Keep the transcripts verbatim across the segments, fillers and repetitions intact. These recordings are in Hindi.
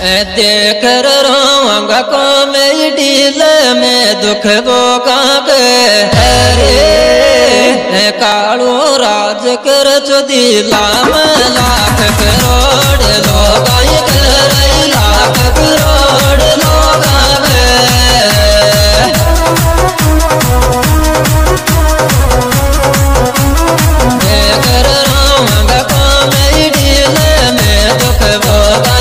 देख रोंगा को मेरी डील में दुख बोका के हरे कालू राज कर चुदीला में लाख करोड़ लोग कर लाख करोड़ लोग देख रोंगा को मेरी डील में दुख बोका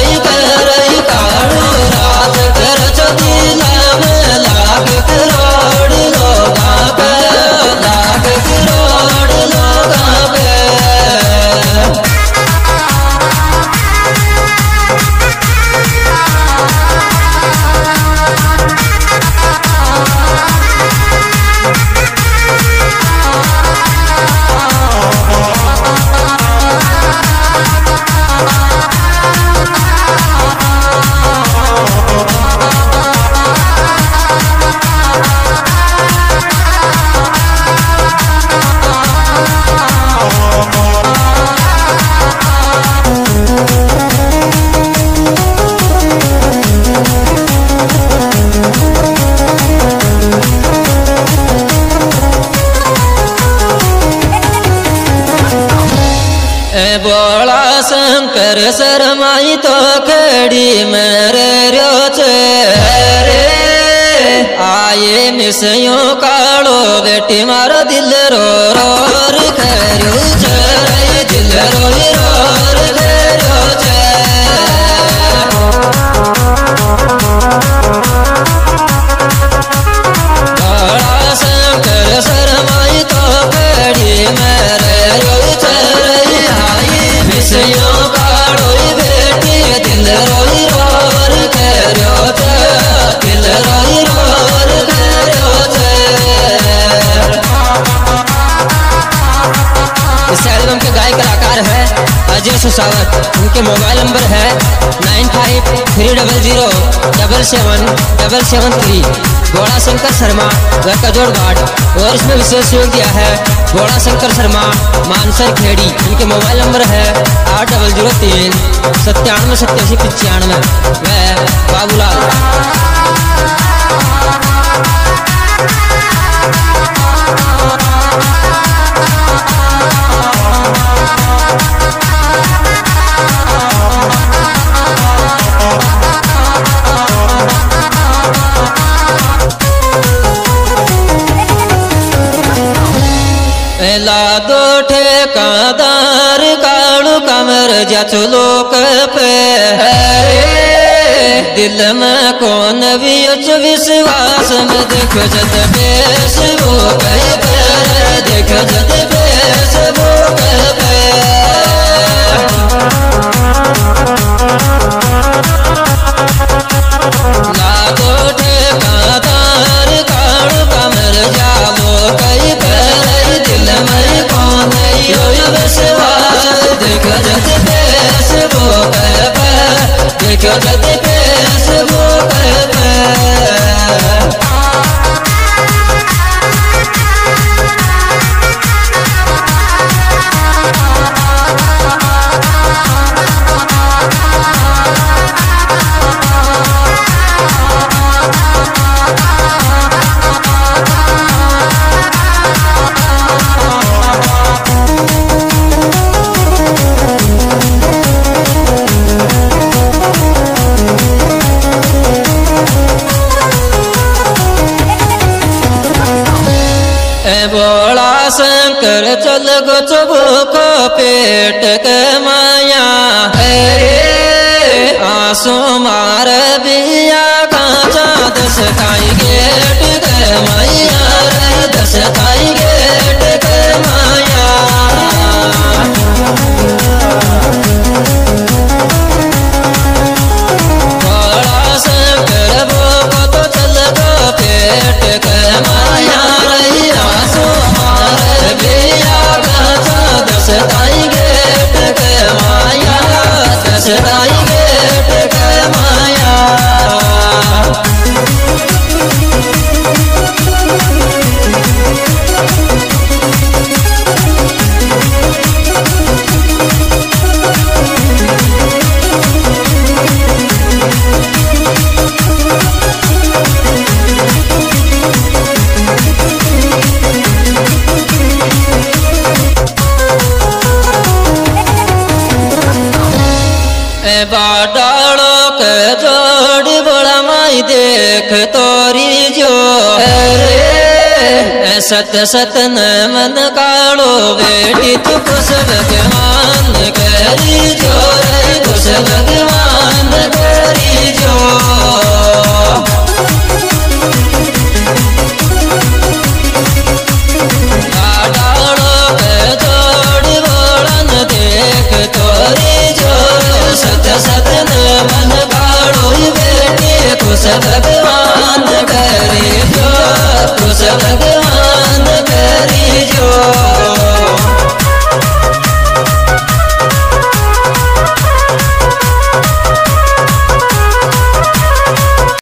बोला शंकर शर्माई तो खड़ी मेरे रोचे आये मिसयों कालो बेटी मारो दिल रो रो खरो चे दिल रो रो खरो चे बोला शंकर शर्माई तो खड़ी मेरे रोचे मिसयों काड़ोई बेटी दिल रोई रोर करो चे दिल रोई रोर करो चे। इस एल्बम के गायक कलाकार है अजय सुसावत। उनके मोबाइल नंबर है nine five three double zero double seven double seven three. Boda Shankar Sharma घर का जोड़ घाट। और इसमें विशेष योग दिया है बोड़ा शंकर शर्मा मानसर खेड़ी। इनके मोबाइल नंबर है आठ डबल जीरो तीन सत्तानवे सत्तासी पचानवे। वह बाबूलाल। ला दो ठेकादार कालू कमर जचलो पे दिल में कौन भी उच्च विश्वास में देखो जत बेस वो गए देखो जत बेस वो गए ला दो ठेकादार कालू कमर जालो कई दिल में कौन यो विश्वास देखो जत बेस वो देखो जत बेस वो बोला शंकर चल गो चबुको पेट के माया है आंसू मार बिया कांचा दस खाई गेट के माया रे दस खाई गेट के माया। बोला शंकर वो तो चल गो पेट के माया दसताई गेट के माया दसताई गेट के माया। बाडालो के जोड़ी बड़ा माई देख तोरी जो रे सत सत न मन कालो बेटी तू खुश भगवान करी जो रे खुश भगवान करी जो बाडालो के जोड़ी बड़न देख तोरी जो सत सत न मन कालो बेटी खुश